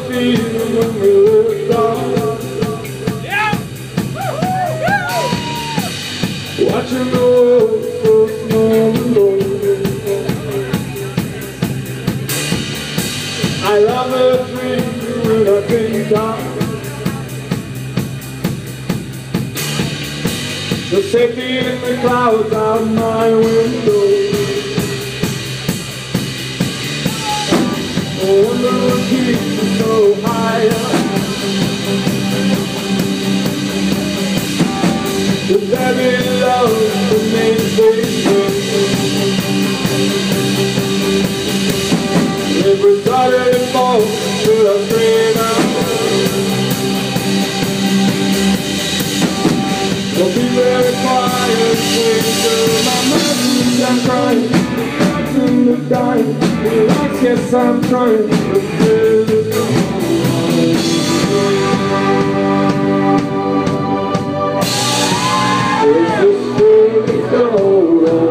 feeling when we lift off. Watching the world so small and lonely. I love a dream when I think of the safety in the clouds out my window. I wonder what keeps me so high up. Does there be love that makes me sing? Every Saturday morning till I scream out. I'll be very quiet, sing till my mind I'm crying. In the dying, I guess I'm trying to feel it. There's this feeling to hold on.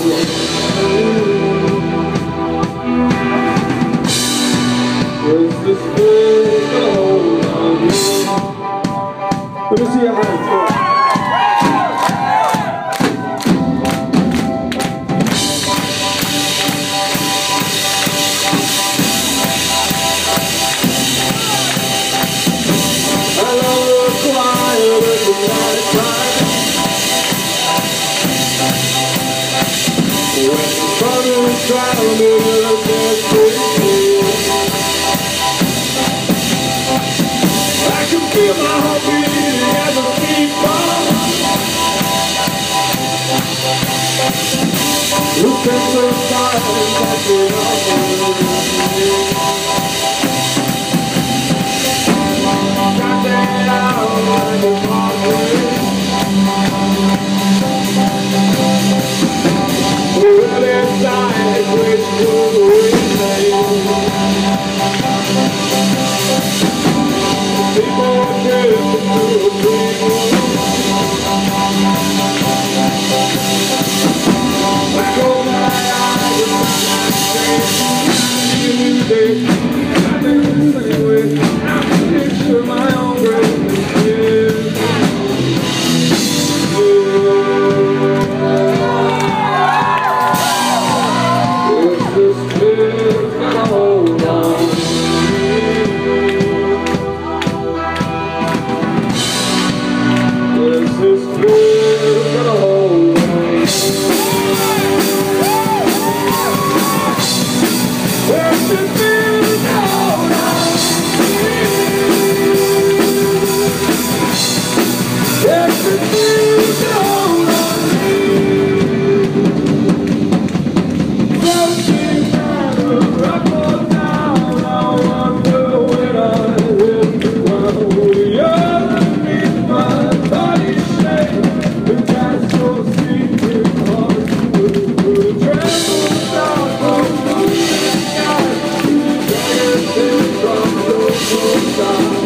There's this feeling to hold on. Let me see your hands. I can feel my heart beating as I keep on. Look at the stars catching up on me. Got that out like a heartbreak. Well, inside, which will we say? People are drifting through a dream. I close my eyes and I'm music. I didn't sing with, I picture my own grave. From the